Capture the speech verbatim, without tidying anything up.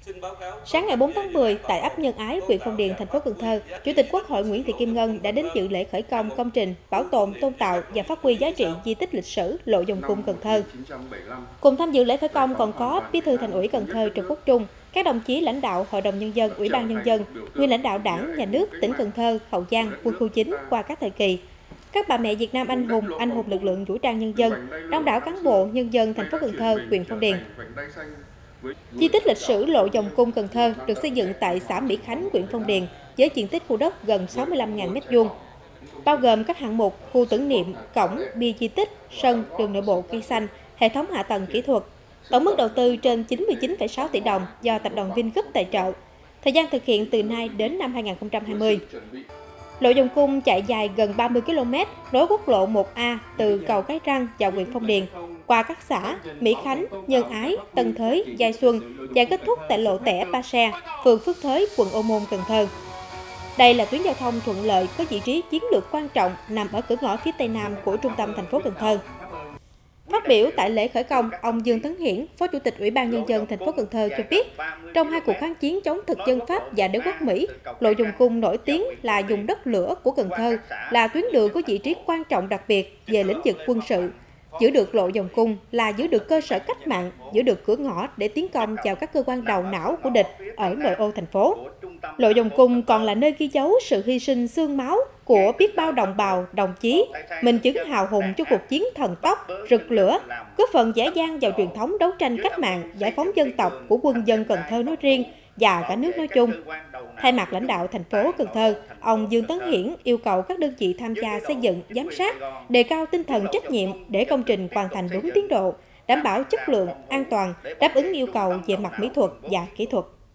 Sáng ngày bốn tháng mười, tại ấp Nhân Ái, huyện Phong Điền, thành phố Cần Thơ, Chủ tịch Quốc hội Nguyễn Thị Kim Ngân đã đến dự lễ khởi công công trình bảo tồn, tôn tạo và phát huy giá trị di tích lịch sử Lộ Dòng Cung Cần Thơ. Cùng tham dự lễ khởi công còn có Bí thư Thành ủy Cần Thơ Trần Quốc Trung, các đồng chí lãnh đạo Hội đồng Nhân dân, Ủy ban Nhân dân, nguyên lãnh đạo Đảng, Nhà nước, tỉnh Cần Thơ, Hậu Giang, quân khu chín qua các thời kỳ, các bà mẹ Việt Nam anh hùng, anh hùng lực lượng vũ trang nhân dân, đông đảo cán bộ, nhân dân thành phố Cần Thơ, huyện Phong Điền. Di tích lịch sử Lộ Dòng Cung Cần Thơ được xây dựng tại xã Mỹ Khánh, huyện Phong Điền với diện tích khu đất gần sáu mươi lăm nghìn mét vuông, bao gồm các hạng mục khu tưởng niệm, cổng, bia di tích, sân, đường nội bộ cây xanh, hệ thống hạ tầng kỹ thuật. Tổng mức đầu tư trên chín mươi chín phẩy sáu tỷ đồng do tập đoàn Vingroup tài trợ. Thời gian thực hiện từ nay đến năm hai nghìn không trăm hai mươi. Lộ Dòng Cung chạy dài gần ba mươi ki lô mét, nối quốc lộ một A từ cầu Cái Răng vào huyện Phong Điền, qua các xã Mỹ Khánh, Nhân Ái, Tân Thới, Giai Xuân và kết thúc tại lộ Tẻ Ba Se, phường Phước Thới, quận Ô Môn, Cần Thơ. Đây là tuyến giao thông thuận lợi có vị trí chiến lược quan trọng nằm ở cửa ngõ phía tây nam của trung tâm thành phố Cần Thơ. Phát biểu tại lễ khởi công, ông Dương Tấn Hiển, Phó Chủ tịch Ủy ban Nhân dân thành phố Cần Thơ cho biết, trong hai cuộc kháng chiến chống thực dân Pháp và đế quốc Mỹ, Lộ Dòng Cung nổi tiếng là vùng đất lửa của Cần Thơ, là tuyến đường có vị trí quan trọng đặc biệt về lĩnh vực quân sự. Giữ được Lộ Dòng Cung là giữ được cơ sở cách mạng, giữ được cửa ngõ để tiến công vào các cơ quan đầu não của địch ở nội ô thành phố. Lộ Dòng Cung còn là nơi ghi dấu sự hy sinh xương máu của biết bao đồng bào, đồng chí, minh chứng hào hùng cho cuộc chiến thần tốc, rực lửa, góp phần dễ dang vào truyền thống đấu tranh cách mạng, giải phóng dân tộc của quân dân Cần Thơ nói riêng và cả nước nói chung. Thay mặt lãnh đạo thành phố Cần Thơ, ông Dương Tấn Hiển yêu cầu các đơn vị tham gia xây dựng, giám sát, đề cao tinh thần trách nhiệm để công trình hoàn thành đúng tiến độ, đảm bảo chất lượng, an toàn, đáp ứng yêu cầu về mặt mỹ thuật và kỹ thuật.